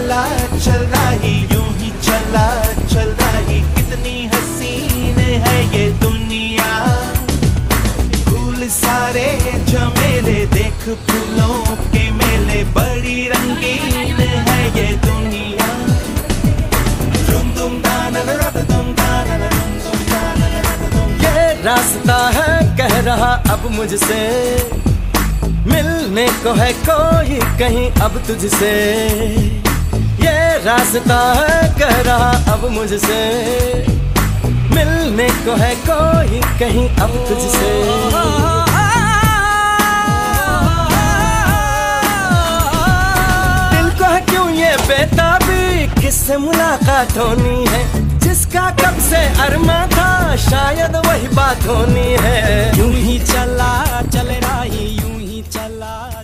चला चल रही, यूं ही चला चल रही। कितनी हसीन है ये दुनिया, फूल सारे झमेले, देख फूलों के मेले। बड़ी रंगीन है ये दुनिया। तुम ये रास्ता है कह रहा अब मुझसे, मिलने को है कोई कहीं अब तुझसे। ये रास्ता है कह रहा अब मुझसे, मिलने को है कोई कहीं अब तुझसे। दिल को है क्यों ये बेताबी, किससे मुलाकात होनी है, जिसका कब से अरमा था शायद वही बात होनी है। यूं ही चला चल रही, यूं ही चला